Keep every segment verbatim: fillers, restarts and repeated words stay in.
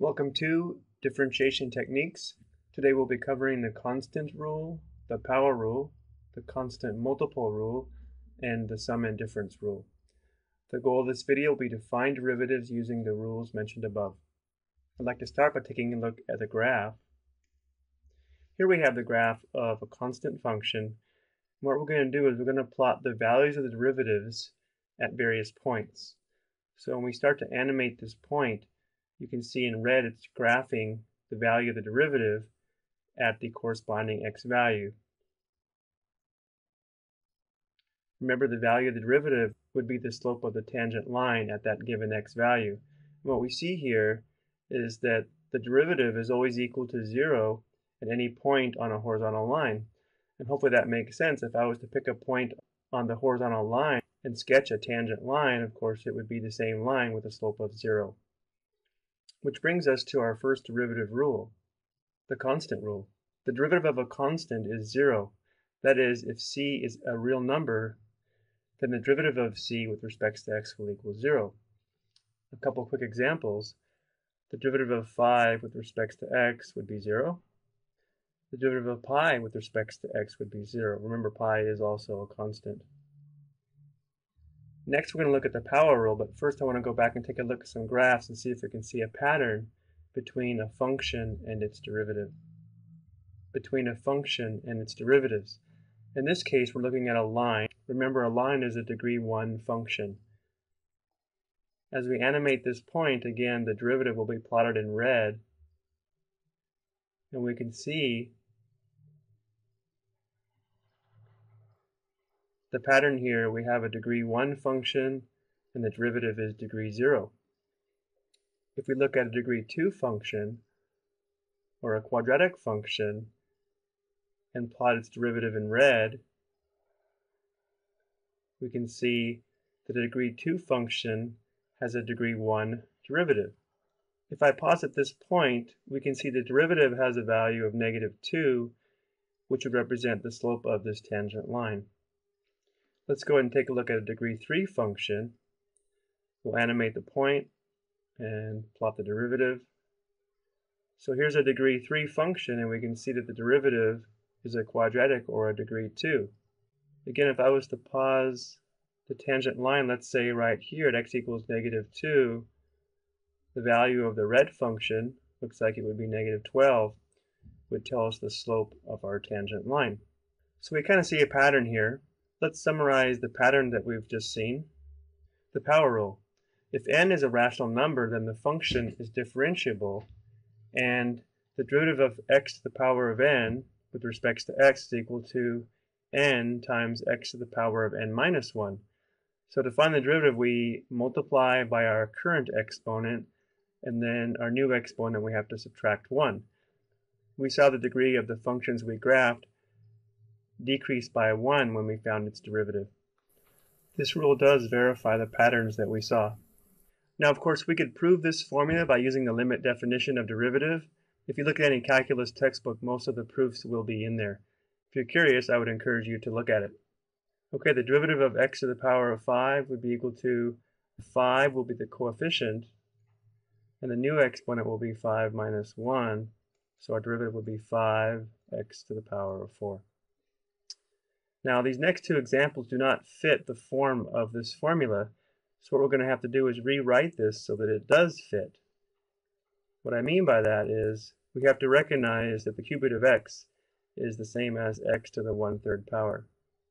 Welcome to Differentiation Techniques. Today we'll be covering the constant rule, the power rule, the constant multiple rule, and the sum and difference rule. The goal of this video will be to find derivatives using the rules mentioned above. I'd like to start by taking a look at the graph. Here we have the graph of a constant function. What we're going to do is we're going to plot the values of the derivatives at various points. So when we start to animate this point, you can see in red it's graphing the value of the derivative at the corresponding x value. Remember, the value of the derivative would be the slope of the tangent line at that given x value. And what we see here is that the derivative is always equal to zero at any point on a horizontal line. And hopefully that makes sense. If I was to pick a point on the horizontal line and sketch a tangent line, of course it would be the same line with a slope of zero. Which brings us to our first derivative rule, the constant rule. The derivative of a constant is zero. That is, if c is a real number, then the derivative of c with respect to x will equal zero. A couple quick examples. The derivative of five with respect to x would be zero. The derivative of pi with respect to x would be zero. Remember, pi is also a constant. Next, we're going to look at the power rule, but first I want to go back and take a look at some graphs and see if we can see a pattern between a function and its derivative. Between a function and its derivatives. In this case, we're looking at a line. Remember, a line is a degree one function. As we animate this point, again, the derivative will be plotted in red, and we can see the pattern here. We have a degree one function and the derivative is degree zero. If we look at a degree two function or a quadratic function and plot its derivative in red, we can see that a degree two function has a degree one derivative. If I pause at this point, we can see the derivative has a value of negative two, which would represent the slope of this tangent line. Let's go ahead and take a look at a degree three function. We'll animate the point and plot the derivative. So here's a degree three function, and we can see that the derivative is a quadratic or a degree two. Again, if I was to pause the tangent line, let's say right here at x equals negative two, the value of the red function, looks like it would be negative twelve, would tell us the slope of our tangent line. So we kind of see a pattern here. Let's summarize the pattern that we've just seen. The power rule. If n is a rational number, then the function is differentiable, and the derivative of x to the power of n with respect to x is equal to n times x to the power of n minus one. So to find the derivative, we multiply by our current exponent, and then our new exponent we have to subtract one. We saw the degree of the functions we graphed decreased by one when we found its derivative. This rule does verify the patterns that we saw. Now, of course, we could prove this formula by using the limit definition of derivative. If you look at any calculus textbook, most of the proofs will be in there. If you're curious, I would encourage you to look at it. Okay, the derivative of x to the power of five would be equal to five will be the coefficient, and the new exponent will be five minus one, so our derivative would be five x to the power of four. Now, these next two examples do not fit the form of this formula, so what we're going to have to do is rewrite this so that it does fit. What I mean by that is we have to recognize that the cube root of x is the same as x to the one-third power.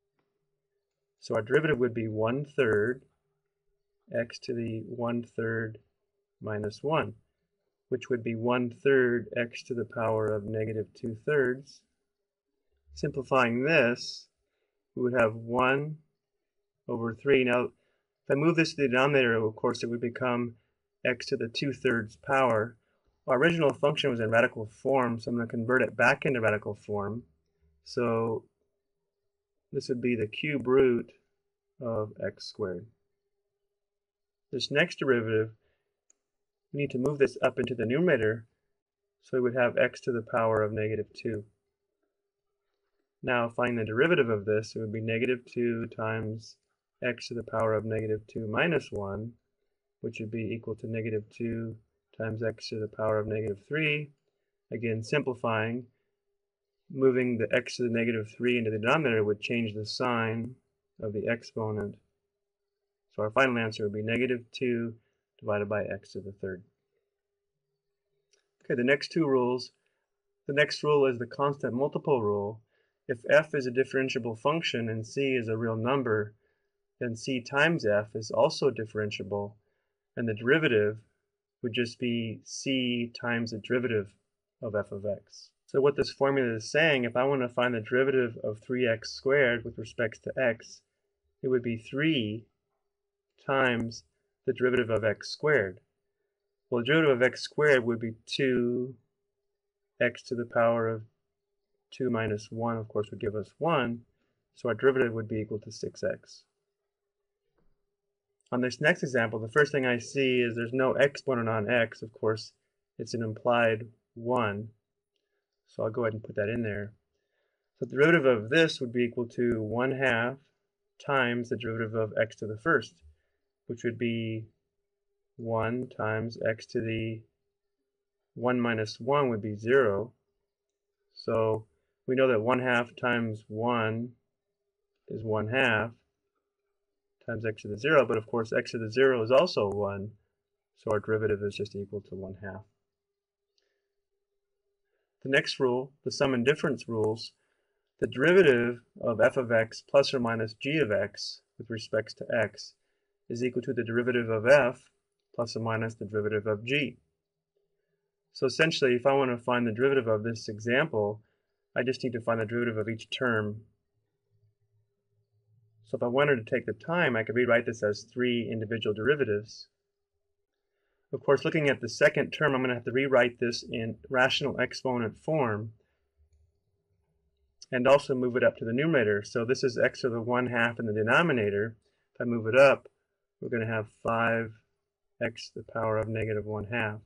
So our derivative would be one-third x to the one-third minus one, which would be one-third x to the power of negative two-thirds. Simplifying this, we would have one over three. Now, if I move this to the denominator, of course, it would become x to the two-thirds power. Our original function was in radical form, so I'm going to convert it back into radical form. So this would be the cube root of x squared. This next derivative, we need to move this up into the numerator, so we would have x to the power of negative two. Now, find the derivative of this. It would be negative two times x to the power of negative two minus one, which would be equal to negative two times x to the power of negative three. Again, simplifying, moving the x to the negative three into the denominator would change the sign of the exponent. So our final answer would be negative two divided by x to the third. Okay, the next two rules. The next rule is the constant multiple rule. If f is a differentiable function and c is a real number, then c times f is also differentiable, and the derivative would just be c times the derivative of f of x. So what this formula is saying, if I want to find the derivative of three x squared with respect to x, it would be three times the derivative of x squared. Well, the derivative of x squared would be two x to the power of two minus one, of course, would give us one, so our derivative would be equal to six x. On this next example, the first thing I see is there's no exponent on x. Of course, it's an implied one, so I'll go ahead and put that in there. So the derivative of this would be equal to one half times the derivative of x to the first, which would be one times x to the one minus one would be zero. So we know that one half times one is one half times x to the zero, but of course x to the zero is also one, so our derivative is just equal to one half. The next rule, the sum and difference rules, the derivative of f of x plus or minus g of x with respect to x is equal to the derivative of f plus or minus the derivative of g. So essentially, if I want to find the derivative of this example, I just need to find the derivative of each term. So if I wanted to take the time, I could rewrite this as three individual derivatives. Of course, looking at the second term, I'm going to have to rewrite this in rational exponent form and also move it up to the numerator. So this is x to the one half in the denominator. If I move it up, we're going to have five x to the power of negative one half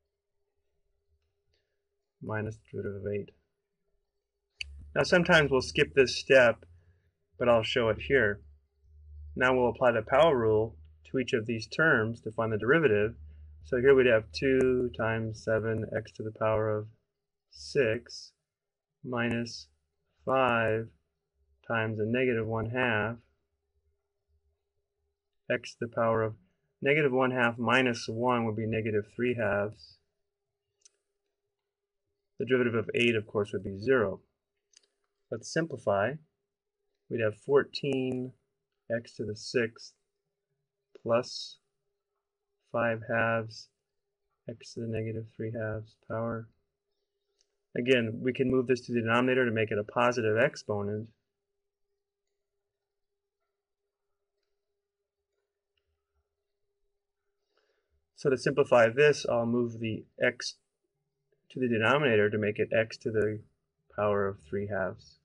minus the derivative of eight. Now sometimes we'll skip this step, but I'll show it here. Now we'll apply the power rule to each of these terms to find the derivative. So here we'd have two times seven x to the power of six minus five times a negative one half x to the power of negative one half minus one would be negative three halves. The derivative of eight, of course, would be zero. Let's simplify. We'd have fourteen x to the sixth plus five halves x to the negative three halves power. Again, we can move this to the denominator to make it a positive exponent. So to simplify this, I'll move the x to the denominator to make it x to the power of three halves.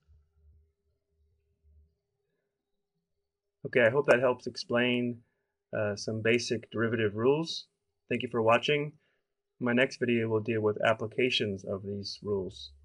Okay, I hope that helps explain uh, some basic derivative rules. Thank you for watching. My next video will deal with applications of these rules.